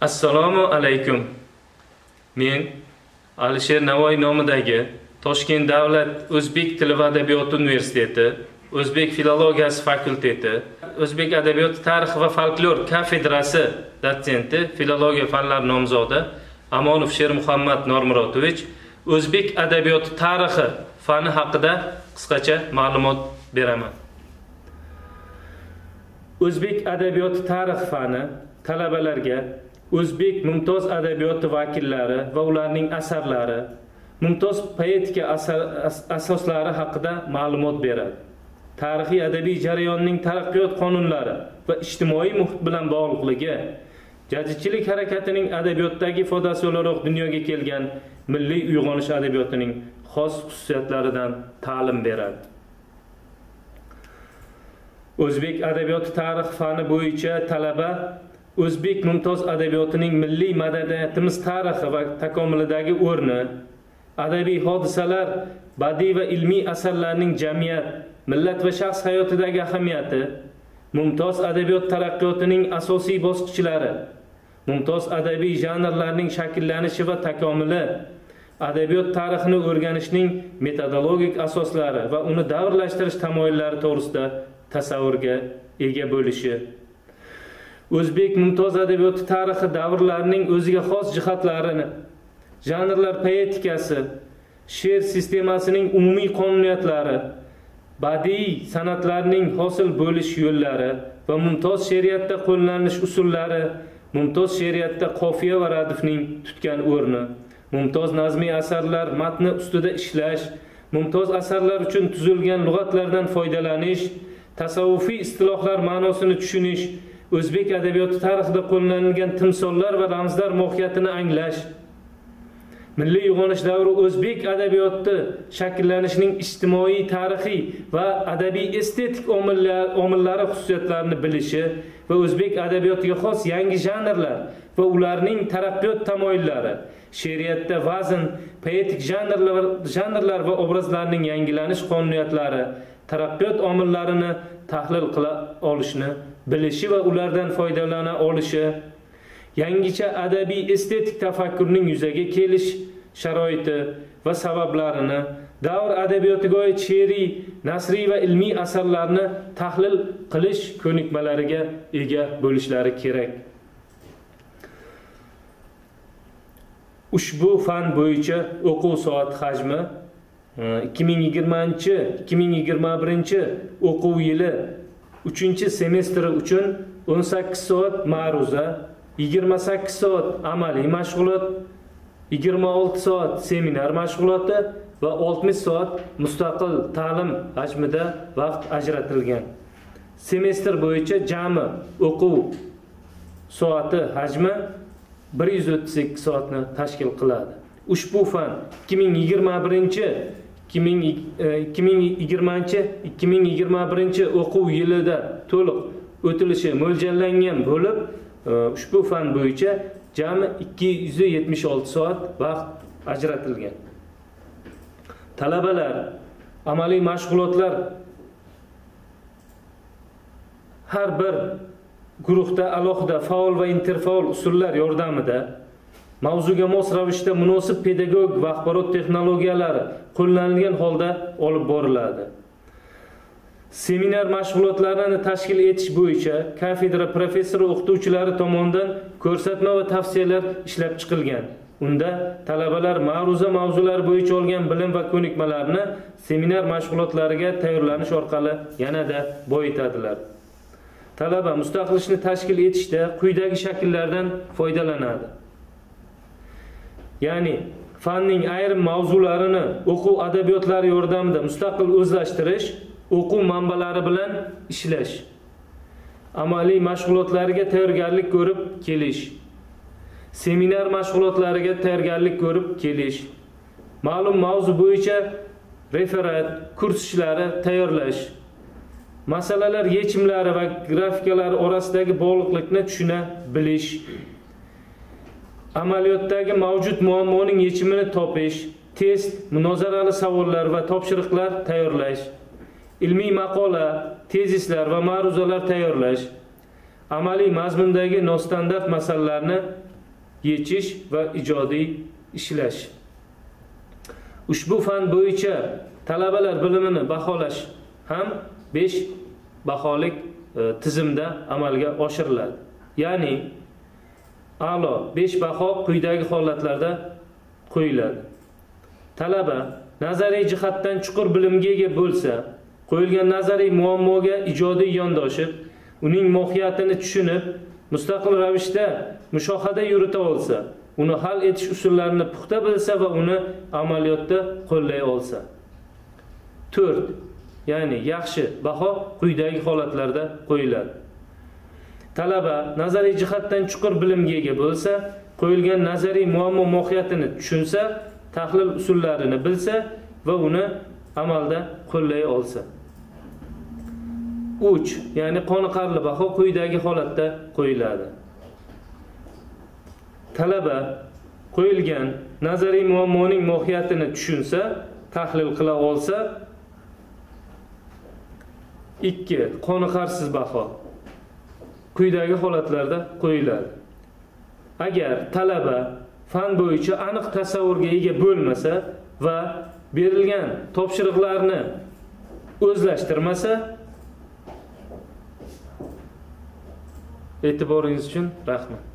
Assalomu alaykum. Men Alisher Navoiy nomidagi Toshkent davlat o'zbek tili va adabiyoti universiteti, o'zbek filologiyasi fakulteti, o'zbek adabiyoti tarix va folklor kafedrasi dotsenti, filologiya fanlari nomzodi Amonov Shermuhammad Normurodovich o'zbek adabiyoti tarixi fani haqida qisqacha ma'lumot beraman. O'zbek adabiyoti tarix fani talabalarga o'zbek mumtoz adabiyoti vakillari va ularning asarlari, mumtoz poetika asoslari haqida ma'lumot beradi. Tarixiy adabiy jarayonning taraqqiyot qonunlari va ijtimoiy muhit bilan bog'liqligi, jadidchilik harakatining adabiyotdagi ifodasi o'laroq dunyoga kelgan milliy uyg'onish adabiyotining xos xususiyatlaridan ta'lim beradi. O'zbek adabiyoti tarix fani bo'yicha talaba o'zbek mumtoz adabiyotining milliy madaniyatimiz tarixi va takomilidagi o'rni, adabiy hodisalar, badiiy va ilmiy asarlarning jamiyat, millat va shaxs hayotidagi ahamiyati, mumtoz adabiyot taraqqiyotining asosiy bosqichlari, mumtoz adabiy janrlarning shakllanishi va takomili, adabiyot tarixini o'rganishning metodologik asoslari va uni davrlashtirish tamoyillari to'g'risida tasavvurga ega bo'lishi. O'zbek mumtoz adabiyoti tarixi davrlarning o'ziga xos jihatlarini, janrlar poetikasi, she'r sistemasining umumiy qonuniyatlari, badiiy san'atlarning hosil bo'lish yo'llari va mumtoz she'riyatda qo'llanilish usullari, mumtoz she'riyatda qofiya va radifning tutgan o'rni, mumtoz nazmiy asarlar matni ustida ishlash, mumtoz asarlar uchun tuzilgan lug'atlardan foydalanish, tasavvufiy istilohlar ma'nosini tushunish, o'zbek adabiyoti tarixida qo'llanilgan timsollar va ramzlar mohiyatini anglash, milliy uyg'onish davri o'zbek adabiyoti shakllanishining ijtimoiy, tarixiy va adabiy estetik omillari xususiyatlarini bilishi va o'zbek adabiyotiga xos yangi janrlar va ularning taraqqiyot tamoyillari, she'riyatda vazn, poetik janrlar va obrazlarning yangilanish qonuniyatlari, taraqqiyot omillarini tahlil qila olishni bilishi va ulardan foydalana olishi, yangicha adabiy estetik tafakkurning yuzaga kelish sharoiti va sabablarini, davr adabiyotiga oid she'riy, nasriy va ilmiy asarlarni tahlil qilish ko'nikmalariga ega bo'lishlari kerak. Ushbu fan bo'yicha o'quv soat hajmi 2020-2021 o'quv yili 3-semestri uchun 18 soat ma'ruza, 28 soat amaliy mashg'ulot, 26 soat seminar mashg'uloti va 60 soat mustaqil ta'lim hajmida vaqt ajratilgan. Semestr bo'yicha jami o'quv soati hajmi 138 soatni tashkil qiladi. Ushbu fan 2020-2021 o'quv yilida to'liq o'tilishi mo'ljallangan bo'lib, ushbu fan bo'yicha jami 276 soat vaqt ajratilgan. Talabalar amaliy mashg'ulotlar har bir guruhda alohida faol va interfaol usullar yordamida mavzuga mos ravishda munosib pedagogik va axborot texnologiyalari qo'llanilgan holda olib boriladi. Seminar mashg'ulotlarini tashkil etish bo'yicha kafedra professor o'qituvchilari tomonidan ko'rsatma va tavsiyalar ishlab chiqilgan. Unda talabalar ma'ruza mavzular bo'yicha olgan bilim va ko'nikmalarni seminar mashg'ulotlariga tayyorlanish orqali yanada boyitadilar. Talaba mustaqil ishni tashkil etishda quyidagi shakllardan foydalanadi. Ya'ni fanning ayrim mavzularini o'quv adabiyotlari yordamida mustaqil o'zlashtirish, o'quv manbalari bilan ishlash, amaliy mashg'ulotlariga tayyorgarlik ko'rib kelish, seminar mashg'ulotlariga tayyorgarlik ko'rib kelish, ma'lum mavzu bo'yicha referat, kurs ishlari tayyorlash, masalalar yechimlari va grafikalar orasidagi bog'liqlikni tushuna bilish, amaliyotdagi mavjud muammoning yechimini topish, test, munozarali savollar va topshiriqlar tayyorlash, ilmiy maqola, tezislar va ma'ruzalar tayyorlash, amaliy mazmundagi nostandart masalalarni yechish va ijodiy ishlash. Ushbu fan bo'yicha talabalar bilimini baholash ham 5 baholik tizimda amalga oshiriladi. Ya'ni a'lo 5 baho quyidagi holatlarda qo'yiladi. Talaba nazariy jihatdan chuqur bilimga ega bo'lsa, qo'yilgan nazariy muammoga ijodiy yondoshib, uning mohiyatini tushunib, mustaqil ravishda mushohada yurita olsa, uni hal etish usullarini puxta bilsa va uni amaliyotda qo'llay olsa. 4. Ya'ni yaxshi baho quyidagi holatlarda qo'yiladi. Talaba nazariy jihatdan chuqur bilimga ega bo'lsa, qo'yilgan nazariy muammo mohiyatini tushunsa, tahlil usullarini bilsa va uni amalda qo'llay olsa. 3. Ya'ni qoniqarli baho quyidagi holatda qo'yiladi. Talaba qo'yilgan nazariy muammoning mohiyatini tushunsa, tahlil qila olsa. 2. Qoniqarsiz baho quyidagi holatlarda qo'yiladi. Agar talaba fan bo'yicha aniq tasavvurga ega bo'lmasa va berilgan topshiriqlarni o'zlashtirmasa, e'tiboringiz uchun rahmat.